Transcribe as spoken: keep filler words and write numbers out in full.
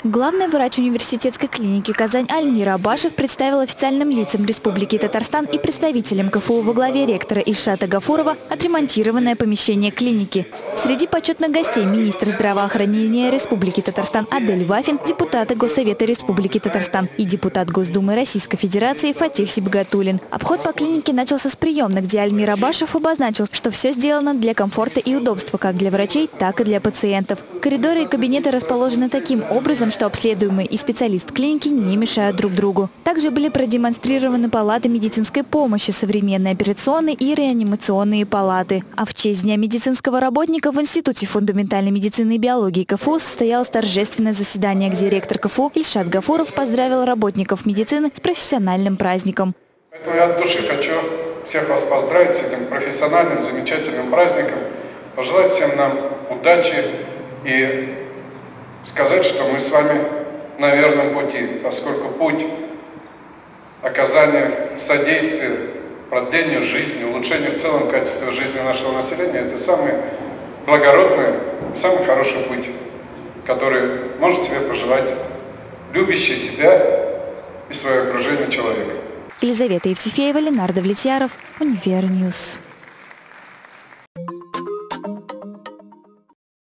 Главный врач университетской клиники «Казань» Альмира Абашев представил официальным лицам Республики Татарстан и представителям КФУ во главе ректора Ильшата Гафурова отремонтированное помещение клиники. Среди почетных гостей министр здравоохранения Республики Татарстан Адель Вафин, депутаты Госсовета Республики Татарстан и депутат Госдумы Российской Федерации Фатих Сибгатуллин. Обход по клинике начался с приемной, где Альмир Абашев обозначил, что все сделано для комфорта и удобства как для врачей, так и для пациентов. Коридоры и кабинеты расположены таким образом, что обследуемый и специалист клиники не мешают друг другу. Также были продемонстрированы палаты медицинской помощи, современные операционные и реанимационные палаты. А в честь Дня медицинского работника в Институте фундаментальной медицины и биологии КФУ состоялось торжественное заседание, где ректор КФУ Ильшат Гафуров поздравил работников медицины с профессиональным праздником. Поэтому я от души хочу всех вас поздравить с этим профессиональным, замечательным праздником, пожелать всем нам удачи и сказать, что мы с вами на верном пути, поскольку путь оказания содействия продлению жизни, улучшению в целом качества жизни нашего населения – это самый благородный, самый хороший путь, который может себе пожелать любящий себя и свое окружение человек. Елизавета Евсефеева, Ленардо Влетьяров, Универньюз.